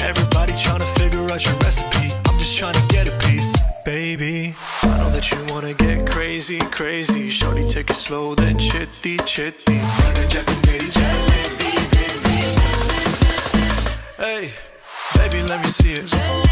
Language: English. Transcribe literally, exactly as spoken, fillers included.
Everybody trying to figure out your recipe. I'm just trying to get a piece. Baby, I know that you wanna get crazy, crazy. Shorty, take it slow, then chitty, chitty. Hey, baby, let me see it.